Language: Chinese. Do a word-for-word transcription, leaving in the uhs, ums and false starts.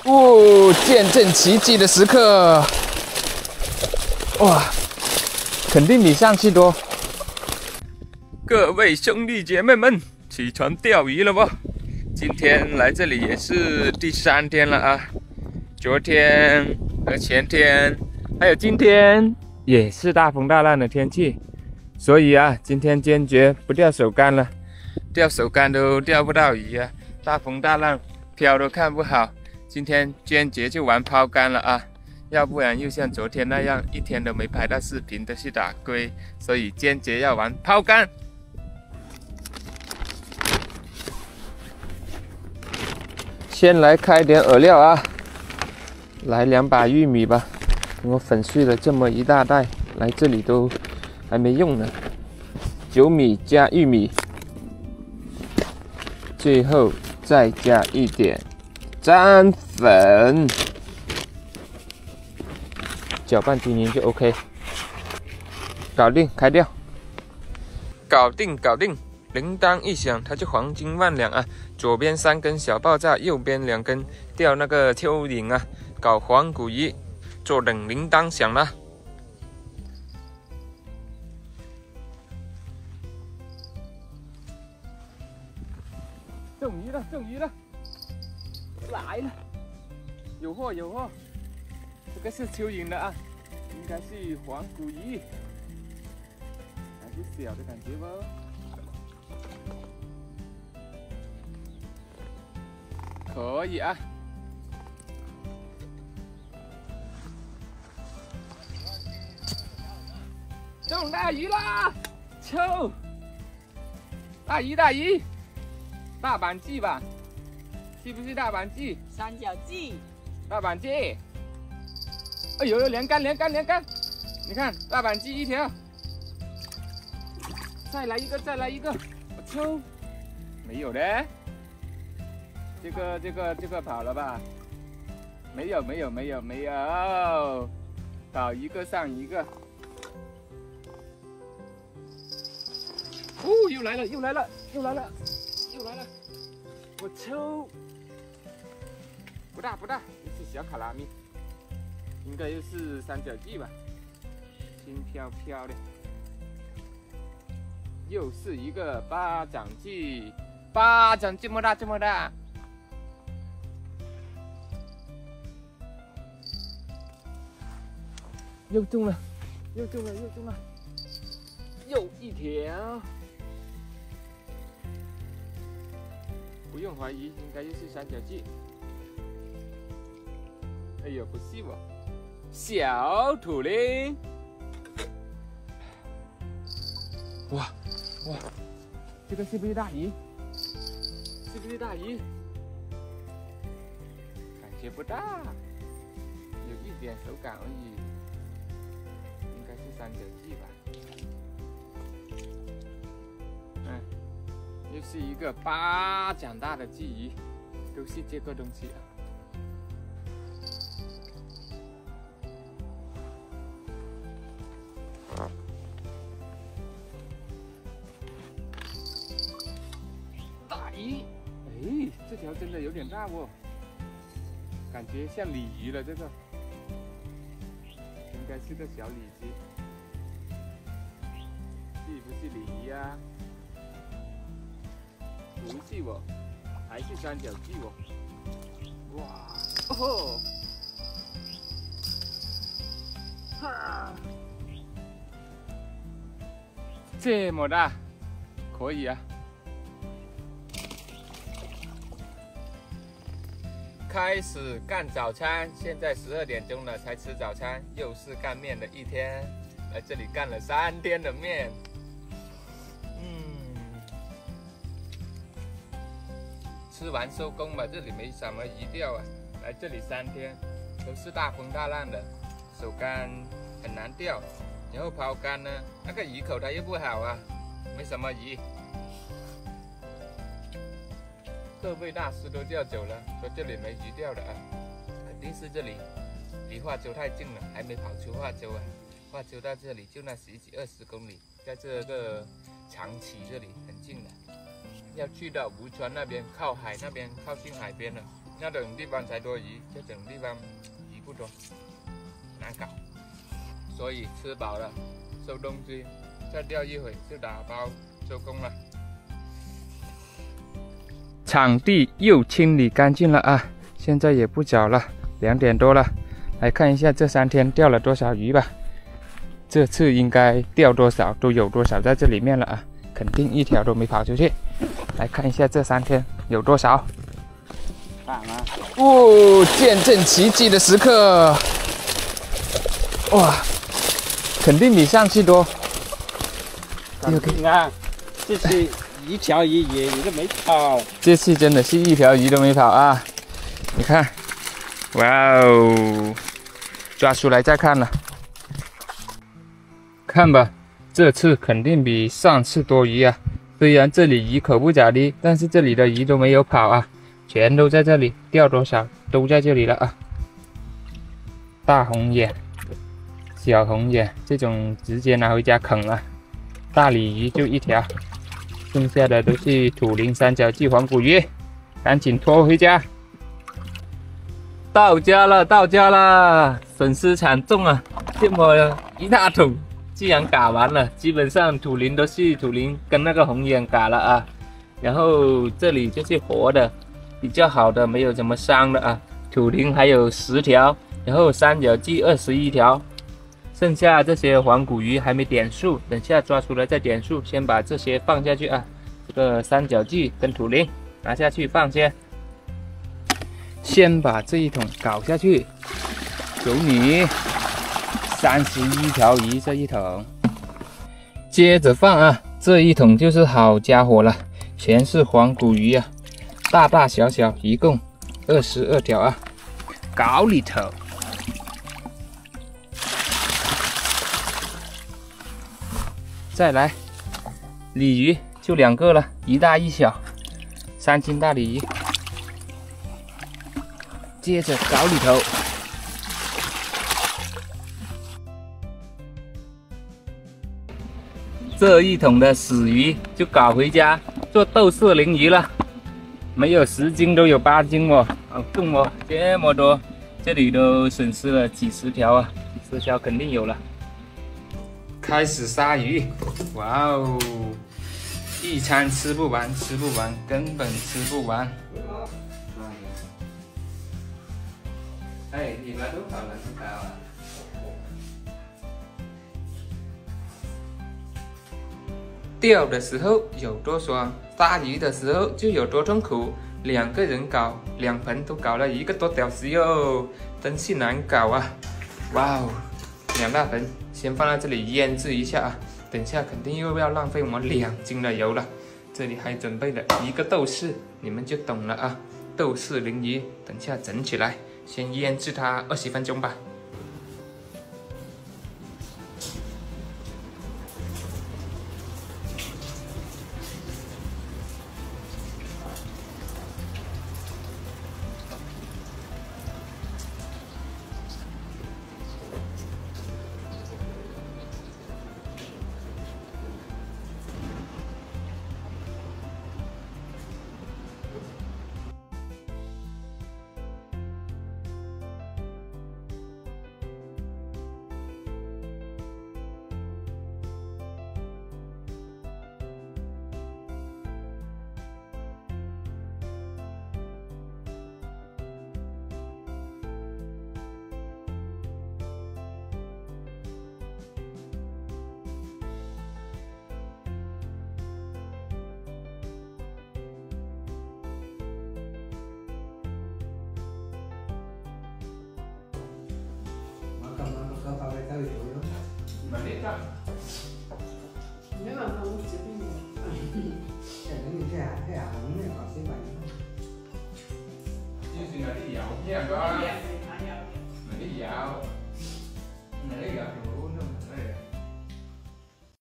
哦，见证奇迹的时刻！哇，肯定比上次多。各位兄弟姐妹们，起床钓鱼了不？今天来这里也是第三天了啊！昨天和前天，还有今天，也是大风大浪的天气，所以啊，今天坚决不钓手竿了。钓手竿都钓不到鱼啊，大风大浪，漂都看不好。今天坚决就玩抛竿了啊！要不然又像昨天那样，一天都没拍到视频的去打龟，所以坚决要玩抛竿。先来开点饵料啊，来两把玉米吧。我粉碎了这么一大袋，来这里都还没用呢。九米加玉米，最后再加一点粘粉，搅拌均匀就 OK， 搞定，开钓，搞定，搞定。铃铛一响，它就黄金万两啊！左边三根小爆炸，右边两根钓那个蚯蚓啊，搞黄骨鱼，坐等铃铛响了。中鱼了，中鱼了，来了，有货有货，这个是蚯蚓的啊，应该是黄骨鱼，还是小的感觉吧。可以啊，中大鱼啦！抽，大鱼大鱼，大板鲫吧？是不是大板鲫？ 三角鲫， 大板鲫。哎呦呦，连杆连杆连杆！你看大板鲫一条，再来一个再来一个，我抽，没有嘞。这个这个这个跑了吧？没有没有没有没有，跑一个上一个。哦，又来了又来了又来了又来了！我抽，不大不大，又是小卡拉米，应该又是三角鲫吧，轻飘飘的。又是一个巴掌鲫，巴掌这么大这么大。又中了，又中了，又中了，又一条。不用怀疑，应该又是三角鲫。哎呦，不是我，小土灵。哇哇，这个是不是大鱼？是不是大鱼？感觉不大，有一点手感而已。应该是三角鲫吧，嗯，又是一个巴掌大的鲫鱼，都是这个东西啊。大鱼，哎，这条真的有点大哦，感觉像鲤鱼了这个。应该是个小鲤鱼，是不是鲤鱼啊？不是我，还是三角鲫哦。哇哦吼！哈，这么大，可以啊。开始干早餐，现在十二点钟了才吃早餐，又是干面的一天，来这里干了三天的面。嗯，吃完收工吧，这里没什么鱼钓啊。来这里三天，都是大风大浪的，手竿很难钓，然后抛竿呢，那个鱼口它又不好啊，没什么鱼。各位大师都钓走了，说这里没鱼钓的啊，肯定是这里离化州太近了，还没跑出化州啊。化州到这里就那十几二十公里，在这个长崎这里很近的，要去到吴川那边，靠海那边，靠近海边了。 那种地方才多鱼，这种地方鱼不多，难搞。所以吃饱了，收东西，再钓一会就打包收工了。场地又清理干净了啊！现在也不早了，两点多了。来看一下这三天钓了多少鱼吧。这次应该钓多少都有多少在这里面了啊，肯定一条都没跑出去。来看一下这三天有多少。哦，见证奇迹的时刻！哇，肯定比上次多。 你看，这次一条鱼也一个没跑。 这次真的是一条鱼都没跑啊！你看，哇哦，抓出来再看了。看吧，这次肯定比上次多鱼啊！虽然这里鱼口不咋地，但是这里的鱼都没有跑啊，全都在这里，钓多少都在这里了啊！大红眼、小红眼这种直接拿回家啃了，大鲤鱼就一条，剩下的都是土鳞、三角鲫、黄骨鱼，赶紧拖回家。到家了，到家了，损失惨重啊！这么一大桶。既然嘎完了，基本上土鳞都是土鳞跟那个红眼嘎了啊，然后这里就是活的，比较好的，没有怎么伤的啊。土鳞还有十条，然后三角鲫二十一条，剩下这些黄骨鱼还没点数，等下抓出来再点数。先把这些放下去啊，这个三角鲫跟土鳞拿下去放先，先把这一桶搞下去，求你。三十一条鱼这一桶，接着放啊，这一桶就是好家伙了，全是黄骨鱼啊，大大小小一共二十二条啊，搞里头。再来，鲤鱼就两个了，一大一小，三斤大鲤鱼。接着搞里头。这一桶的死鱼就搞回家做豆豉鲮鱼了，没有十斤都有八斤哦，好重哦，这么多，这里都损失了几十条啊，几十条肯定有了。开始杀鱼，哇哦，一餐吃不完，吃不完，根本吃不完。哎，你们都好了，不搞啊？钓的时候有多爽，杀鱼的时候就有多痛苦。两个人搞，两盆都搞了一个多小时哟，真是难搞啊！哇哦，两大盆先放在这里腌制一下啊，等下肯定又要浪费我们两斤的油了。这里还准备了一个豆豉，你们就懂了啊。豆豉鲮鱼，等下整起来，先腌制它二十分钟吧。Maleta. Nếu mà không chịu đi nhiều. Cái này cái hạt cái hạt nó này còn xí bánh. Chứ xin là đi dạo nha con. Mình đi dạo.